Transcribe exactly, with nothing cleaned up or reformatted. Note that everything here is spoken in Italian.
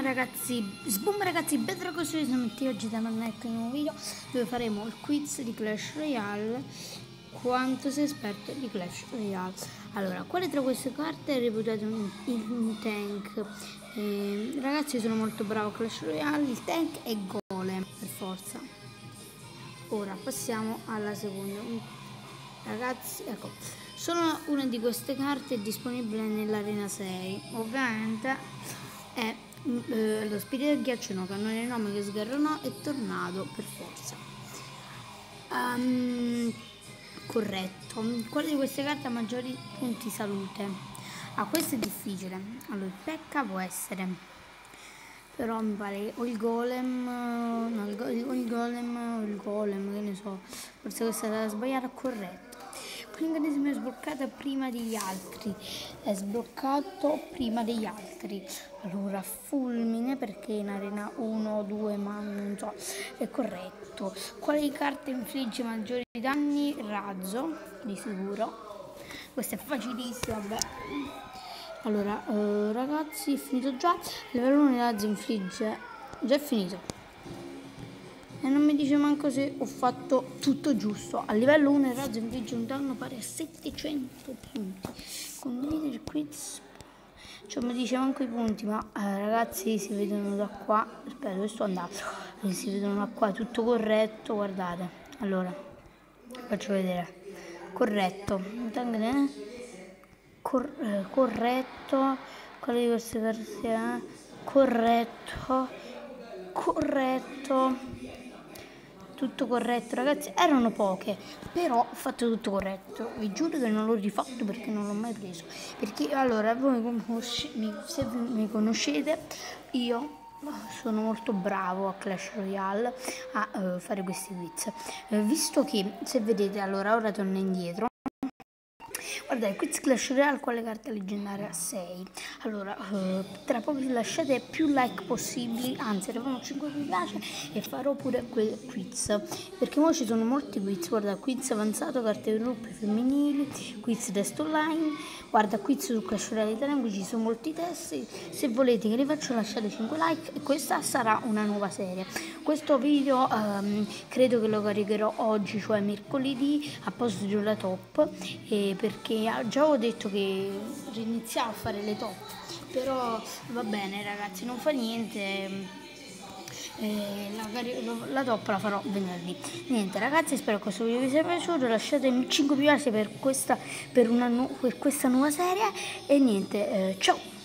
ragazzi, sboom ragazzi, Bedrock Costruzione oggi da Mannetto in un nuovo video dove faremo il quiz di Clash Royale. Quanto sei esperto di Clash Royale? Allora, quale tra queste carte è reputato un, un tank? Eh, ragazzi, io sono molto bravo a Clash Royale, il tank è Golem, per forza. Ora passiamo alla seconda. Ragazzi, ecco, solo una di queste carte è disponibile nell'arena sei. Ovviamente è eh, lo spirito del ghiaccio, no, cannone nome che sgarronò e tornado, per forza. Um, corretto. Quale di queste carte ha maggiori punti salute? Ah, questo è difficile. Allora, il Pekka può essere, però mi pare o il golem, no, il, go, il, il golem o il golem, che ne so, forse questa è la sbagliata. Corretto. L'incantesimo è sbloccato prima degli altri, è sbloccato prima degli altri. Allora, fulmine, perché in arena uno o due, ma non so, è corretto. Quale carte infligge maggiori danni? Razzo, di sicuro. Questo è facilissimo, vabbè. Allora, eh, ragazzi, è finito già. Livello uno razzo infligge, già è finito. E non mi dice manco se ho fatto tutto giusto. A livello uno il razzo infligge un danno pari a settecento punti. Condividere il quiz. Cioè mi dice manco i punti, ma eh, ragazzi si vedono da qua. Aspetta, dove sto andando? Eh, si vedono da qua, tutto corretto, guardate. Allora, faccio vedere. Corretto. Cor eh, corretto. Quale di queste carte è? Corretto. Corretto. Tutto corretto, ragazzi, erano poche, però ho fatto tutto corretto. Vi giuro che non l'ho rifatto perché non l'ho mai preso. Perché allora, voi se mi conoscete, io sono molto bravo a Clash Royale a uh, fare questi quiz. Uh, visto che, se vedete, allora ora torno indietro. Guardate, quiz Clash Royale, quale carta leggendaria? sei. Allora, eh, tra poco lasciate più like possibili, anzi arrivano cinque mi piace e farò pure quel quiz, perché ora ci sono molti quiz. Guarda, quiz avanzato, carte di gruppi femminili, quiz test online, guarda, quiz su Clash Royale Italiano, qui ci sono molti test. Se volete che li faccio lasciate cinque like e questa sarà una nuova serie. Questo video um, credo che lo caricherò oggi, cioè mercoledì, a posto della top, eh, perché già ho detto che iniziamo a fare le top, però va bene ragazzi, non fa niente, eh, la, la top la farò venerdì. Niente ragazzi, spero che questo video vi sia piaciuto, lasciatemi cinque mi piace per questa, per una, per questa nuova serie e niente, eh, ciao!